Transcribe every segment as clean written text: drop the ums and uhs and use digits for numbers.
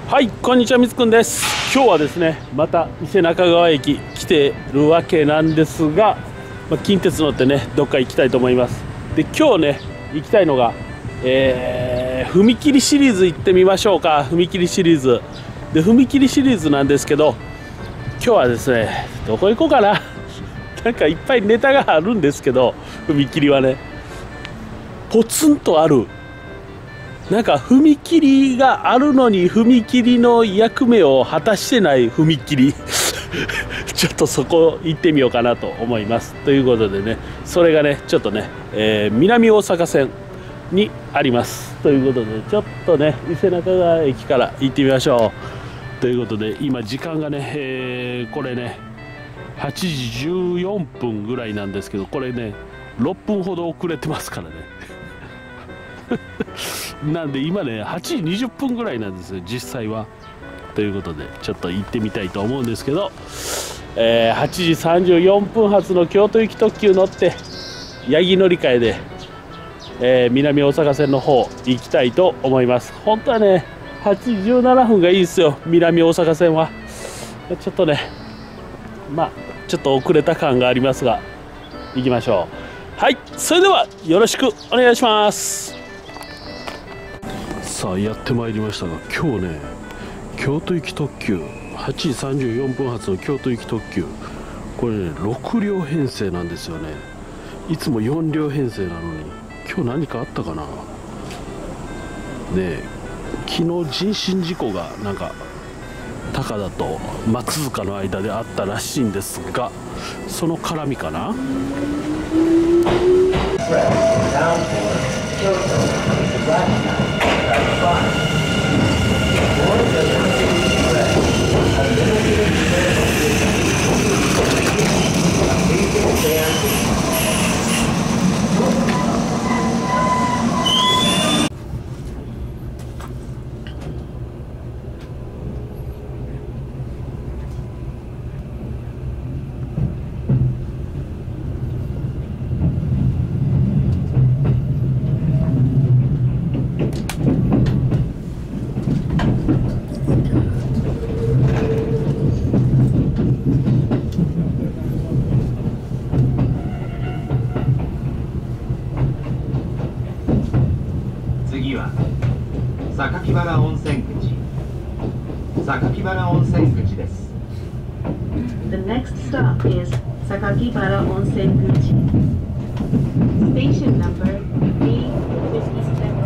はい、こんにちは、みつくんです。今日はですね、また伊勢中川駅来てるわけなんですが、近鉄乗ってね、どっか行きたいと思います。で、今日ね、行きたいのが、踏切シリーズ行ってみましょうか。踏切シリーズ。で、踏切シリーズなんですけど、今日はですね、どこ行こうかな。なんかいっぱいネタがあるんですけど、踏切はね、ポツンとある。なんか踏切があるのに踏切の役目を果たしてない踏切ちょっとそこ行ってみようかなと思います。ということでね、それがねちょっとね、南大阪線にあります。ということでちょっとね伊勢中川駅から行ってみましょう。ということで今時間がね、これね8時14分ぐらいなんですけど、これね6分ほど遅れてますからねなんで今ね8時20分ぐらいなんですよ実際は。ということでちょっと行ってみたいと思うんですけど、8時34分発の京都行き特急乗って八木乗り換えで、南大阪線の方行きたいと思います。本当はね8時17分がいいですよ、南大阪線は。ちょっとねちょっと遅れた感がありますが行きましょう。はい、それではよろしくお願いします。さあやってまいりましたが、今日ね京都行き特急8時34分発の京都行き特急、これね6両編成なんですよね。いつも4両編成なのに今日何かあったかなね。昨日人身事故がなんか高田と松塚の間であったらしいんですが、その絡みかな。 次は榊原温泉口、榊原温泉口です。 The next stop is Sakakibara Onsenguchi. Station number B57.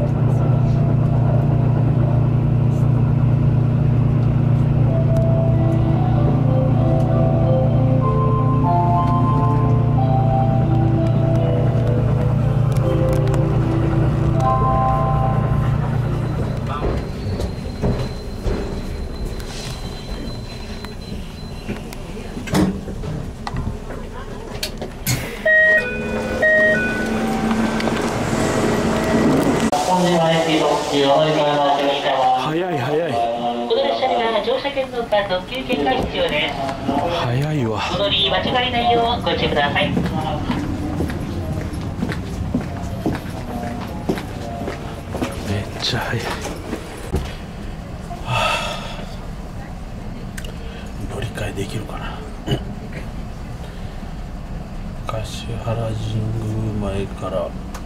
早い早い。 この列車には乗車券の他特急券が必要です。 早いわ。 お乗り間違いないようご注意ください。 めっちゃ早い。乗り換えできるかな。橿原神宮前から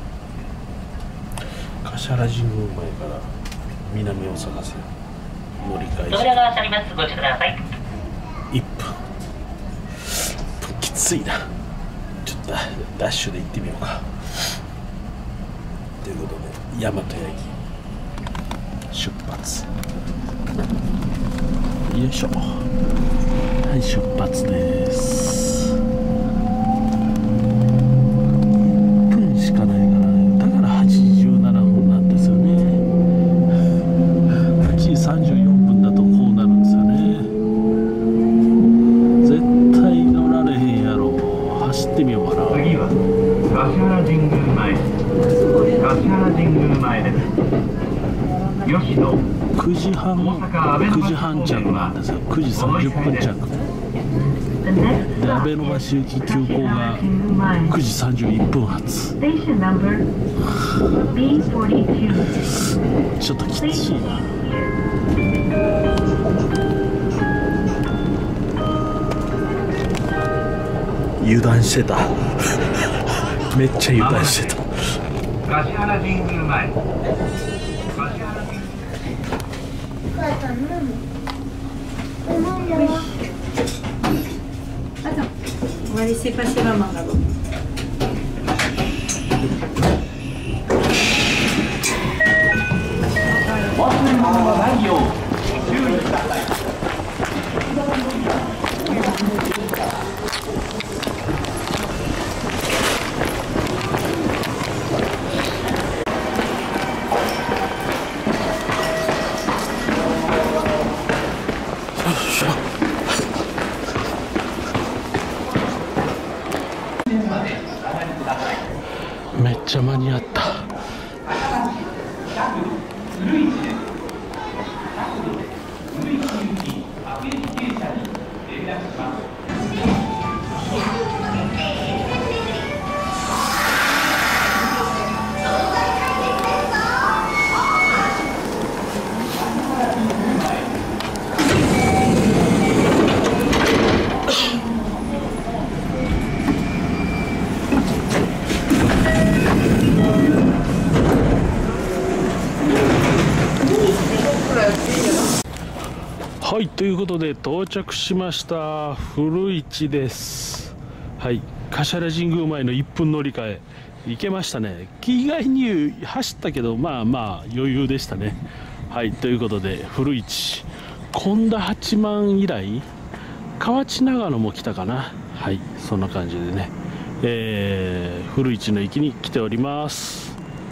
橿原神宮前から南大阪線乗り換え扉が閉まります。ご注意ください。 1分きついな。ちょっとダッシュで行ってみようか。ということで大和八木出発。よいしょ。はい、出発です。1分しかないからね。だから8時17分なんですよね。8時34分だとこうなるんですよね。絶対乗られへんやろ。走ってみようかな。 次は橿原神宮前、橿原神宮前です。吉野 9時半着なんですよ。9時30分着で、阿部の橋行き急行が9時31分発。ちょっときついな。 油断してためっちゃ油断してた。 橿原神宮前。橿原神宮。 Mari si passi la mano. 忘れ物がないよう注意ください。 めっちゃ間に合った。はい、ということで到着しました古市です。はい、橿原神宮前の1分乗り換え行けましたね。意外に走ったけどまあまあ余裕でしたね。はい、ということで古市神田八幡以来河内長野も来たかな。はい、そんな感じでね、古市の駅に来ております。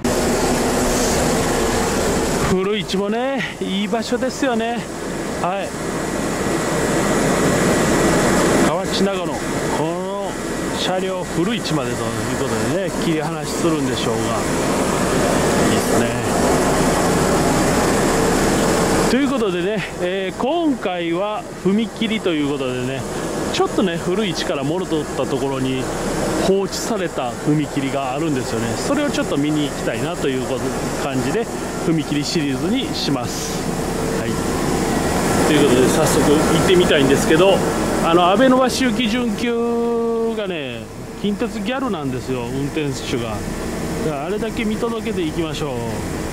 古市もねいい場所ですよね。はい、河内長野、この車両古市までということでね切り離しするんでしょうが、いいですね。ということでね、今回は踏切ということでね、ちょっとね古市から戻ったところに放置された踏切があるんですよね。それをちょっと見に行きたいなという感じで踏切シリーズにします。はい、ということで早速行ってみたいんですけど、阿部伸行き準急がね近鉄ギャルなんですよ、運転手が。だからあれだけ見届けていきましょう。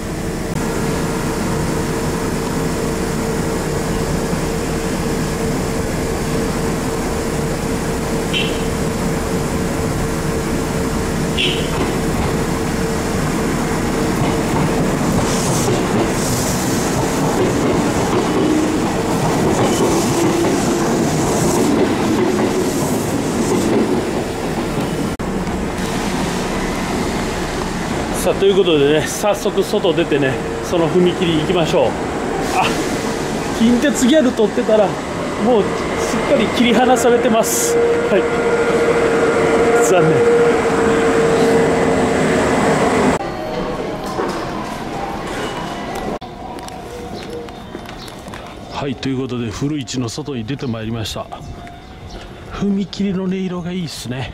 さあということでね、早速外出てねその踏切行きましょう。あ、近鉄ギャル撮ってたらもうすっかり切り離されてます。はい、残念。はい、ということで古市の外に出てまいりました。踏切の音色がいいですね。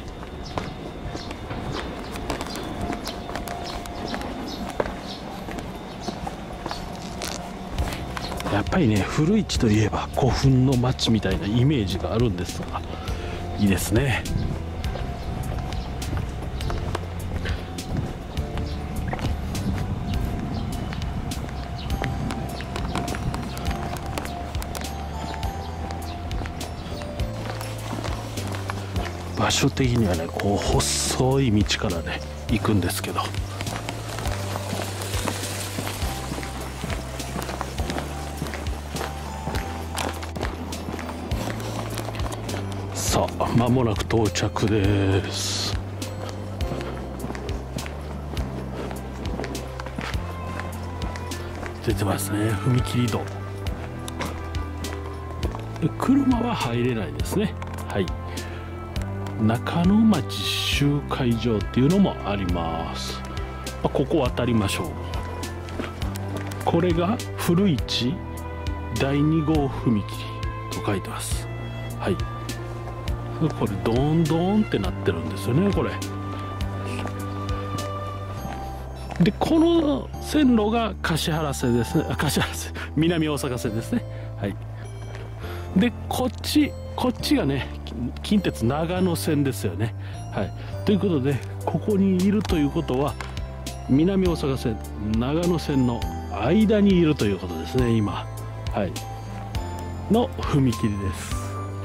やっぱりね古市といえば古墳の町みたいなイメージがあるんですが、いいですね。場所的にはねこう細い道からね行くんですけど、さあ間もなく到着です。出てますね踏切戸。車は入れないですね。はい、中野町集会場っていうのもあります。ここ渡りましょう。これが古市第2号踏切と書いてます。はい、これドーンドーンってなってるんですよねこれで。この線路が橿原線ですね。橿原線、南大阪線ですね。はい、でこっちがね近鉄長野線ですよね。はい、ということでここにいるということは南大阪線長野線の間にいるということですね今、はい、の踏切です。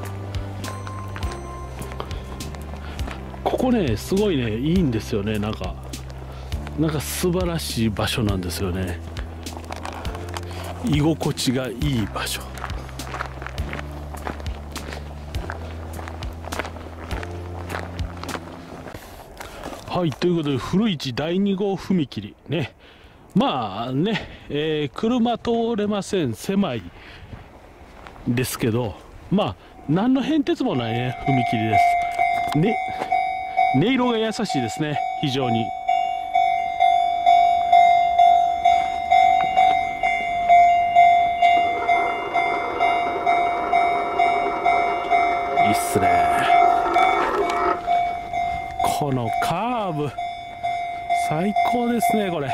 ここねすごいねいいんですよね。なんか素晴らしい場所なんですよね。居心地がいい場所。はい、ということで古市第2号踏切ね、まあね、車通れません、狭いですけど、まあ何の変哲もないね踏切ですね。音色が優しいですね、非常に。いいっすね。このカーブ最高ですね。これち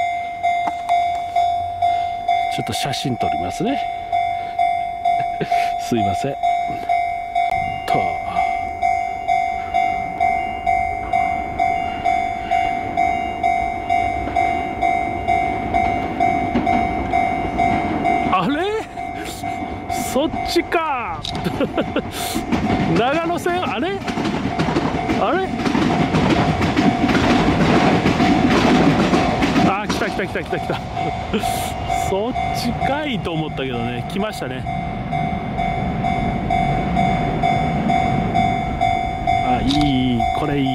ょっと写真撮りますねすいませんと。あれそっちか長野線あれあ、来たそっちかいと思ったけどね、来ましたね。あ、いい、これいい。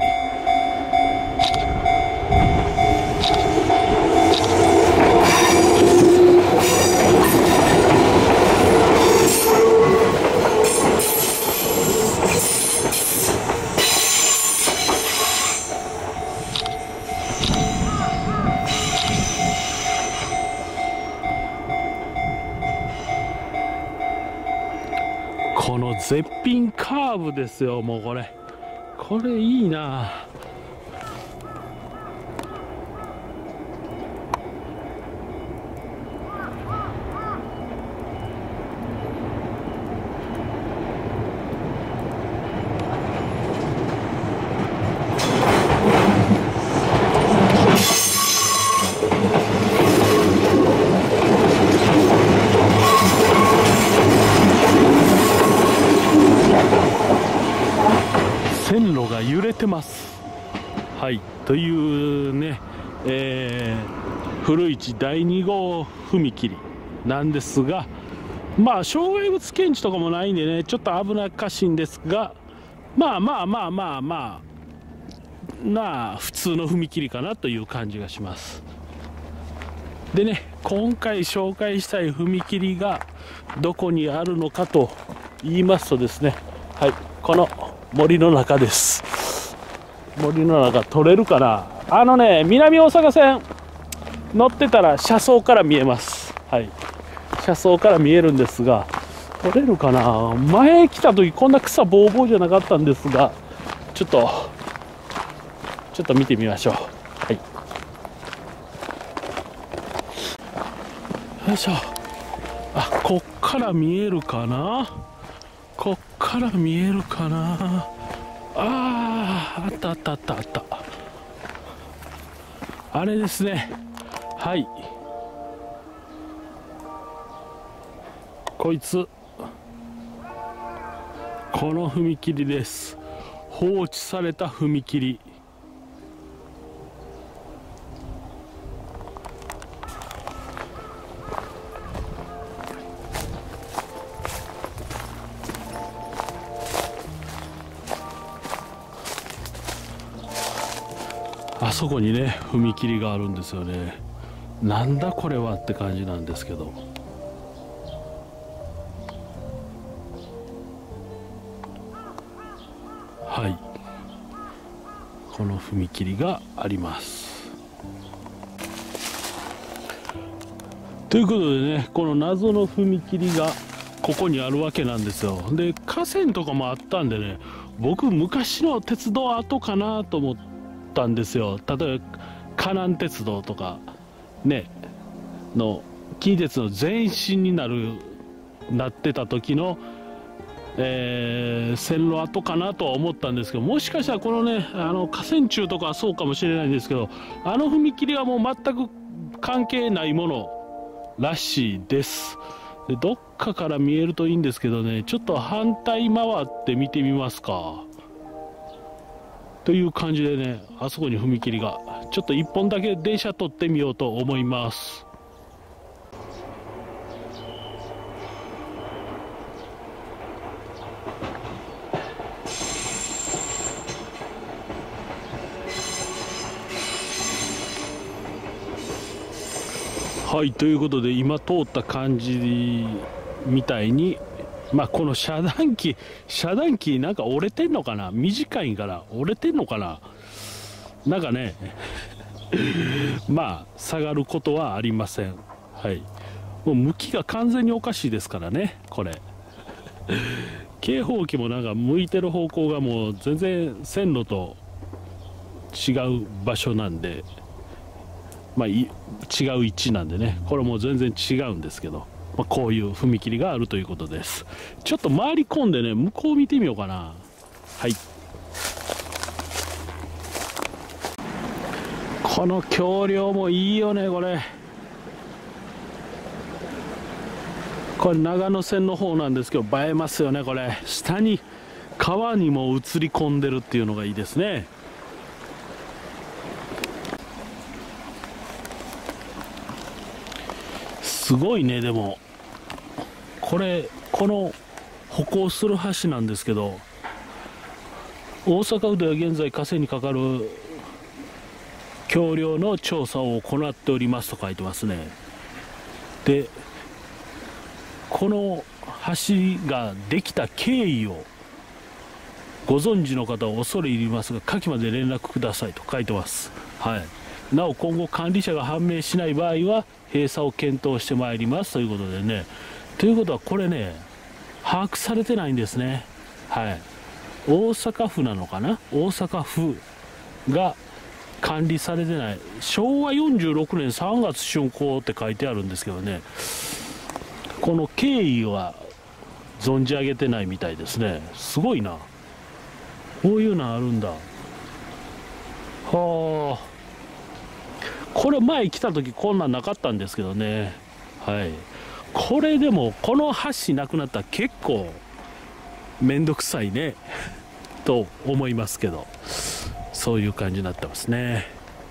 この絶品カーブですよ。もうこれいいな。線路が揺れてます。はい、というね、古市第2号踏切なんですが、まあ障害物検知とかもないんでね、ちょっと危なっかしいんですが、まあ普通の踏切かなという感じがします。でね、今回紹介したい踏切がどこにあるのかと言いますとですね、はい、この森の中です。森の中撮れるかな。南大阪線乗ってたら車窓から見えます。はい、車窓から見えるんですが、撮れるかな。前来た時こんな草ぼうぼうじゃなかったんですが、ちょっと見てみましょう。はい、よいしょ。あ、こっから見えるかな。あったあれですね。はい、こいつこの踏切です。放置された踏切。あそこにね踏切があるんですよね。なんだこれはって感じなんですけど、はい、この踏切があります。ということでね、この謎の踏切がここにあるわけなんですよ。で河川とかもあったんでね、僕昔の鉄道跡かなと思ったんですよ。例えば河南鉄道とかねの近鉄の前身になってた時の線路跡かなとは思ったんですけど、もしかしたらこのね河川中とかはそうかもしれないんですけど、あの踏切はもう全く関係ないものらしいです。でどっかから見えるといいんですけどね、ちょっと反対回って見てみますか。という感じでね、あそこに踏切が、ちょっと1本だけ電車撮ってみようと思います。はい、ということで今通った感じみたいに、この遮断機なんか折れてんのかな、短いから折れてんのかな、なんかね下がることはありません。はい、もう向きが完全におかしいですからね、これ警報機もなんか向いてる方向がもう全然線路と違う場所なんで、違う位置なんでね、これもう全然違うんですけど、こういう踏切があるということです。ちょっと回り込んでね、向こう見てみようかな。はい、この橋梁もいいよね。これ長野線の方なんですけど、映えますよね。これ下に川にも映り込んでるっていうのがいいですね。すごいね。でもこの歩行する橋なんですけど、大阪府では現在河川にかかる橋梁の調査を行っておりますと書いてますね。でこの橋ができた経緯をご存知の方は恐れ入りますが、下記まで連絡くださいと書いてます。はい、なお今後管理者が判明しない場合は閉鎖を検討してまいりますということでね。ということはこれね、把握されてないんですね。はい、大阪府なのかな、大阪府が管理されてない。昭和46年3月竣工って書いてあるんですけどね、この経緯は存じ上げてないみたいですね。すごいな、こういうのあるんだ。はあ、これ前来た時こんなんなかったんですけどね。はい、これでもこの橋なくなったら結構めんどくさいねと思いますけど、そういう感じになってますね。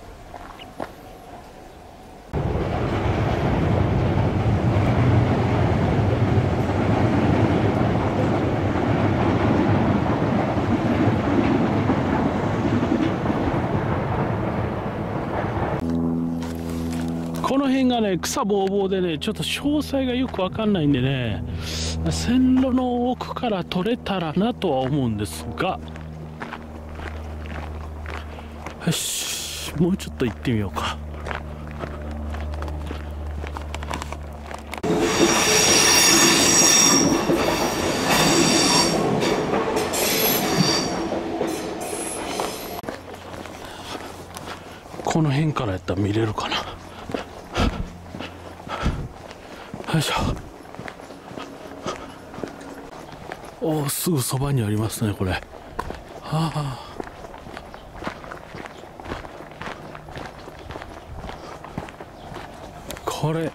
この辺がね草ぼうぼうでね、ちょっと詳細がよくわかんないんでね、線路の奥から撮れたらなとは思うんですが、よし、もうちょっと行ってみようか。この辺からやったら見れるかな。よいしょ。おお、すぐそばにありますねこれ。はあ、これ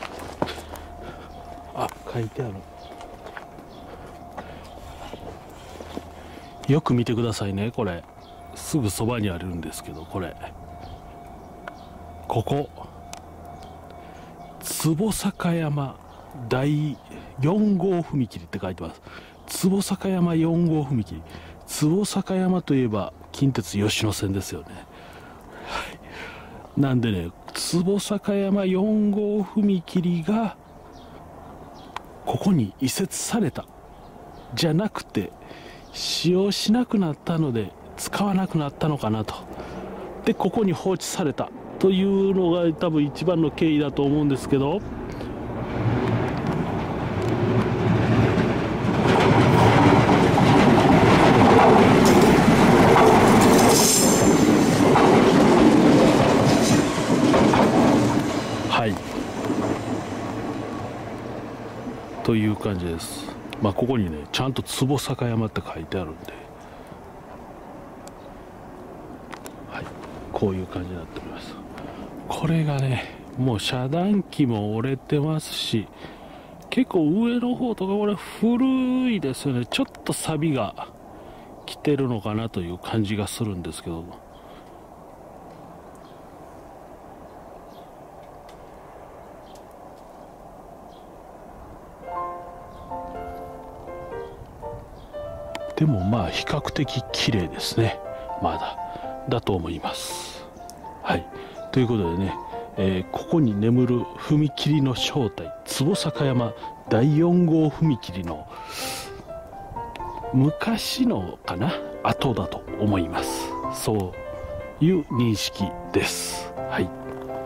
書いてある。よく見てくださいね。これすぐそばにあるんですけど、ここ坪坂山第4号踏切って書いてます。坪坂山4号踏切。坪坂山といえば近鉄吉野線ですよね。はい、なんでね、坪坂山4号踏切がここに移設されたじゃなくて、使用しなくなったので使わなくなったのかなと。でここに放置されたというのが多分一番の経緯だと思うんですけど、はい、という感じです。 まあここにねちゃんと坪坂山って書いてあるんで、はい、こういう感じになっております。これがねもう遮断機も折れてますし、結構上の方とかこれ古いですよね。ちょっと錆が来てるのかなという感じがするんですけども、でもまあ比較的綺麗ですね。まだと思います。はい、ということでね、ここに眠る踏切の正体、坪坂山第4号踏切の昔のかな跡だと思います。そういう認識です。はい、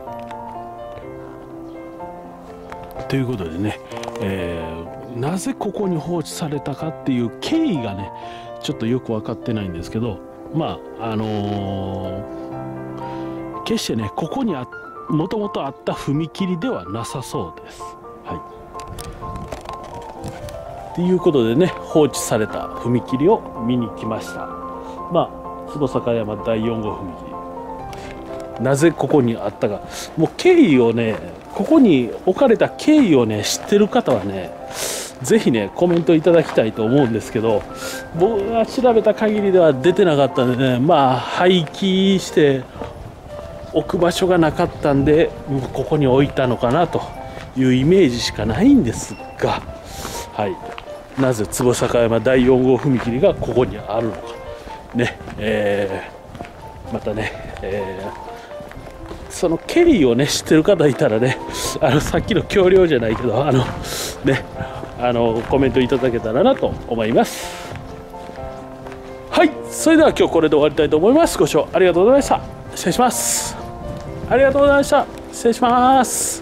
ということでね、なぜここに放置されたかっていう経緯がねちょっとよく分かってないんですけど、まあ決してねここにもともとあった踏切ではなさそうです。はい、ということでね放置された踏切を見に来ました。まあ坪坂山第4号踏切、なぜここにあったか、もう経緯をね、ここに置かれた経緯をね知ってる方はねぜひねコメントいただきたいと思うんですけど、僕が調べた限りでは出てなかったんでね、まあ廃棄して置く場所がなかったんでここに置いたのかなというイメージしかないんですが、はい、なぜ坪坂山第4号踏切がここにあるのかね、またね、その経緯をね知ってる方いたらね、さっきの橋梁じゃないけどねコメントいただけたらなと思います。はい、それでは今日これで終わりたいと思います。ご視聴ありがとうございました。失礼します。ありがとうございました。失礼します。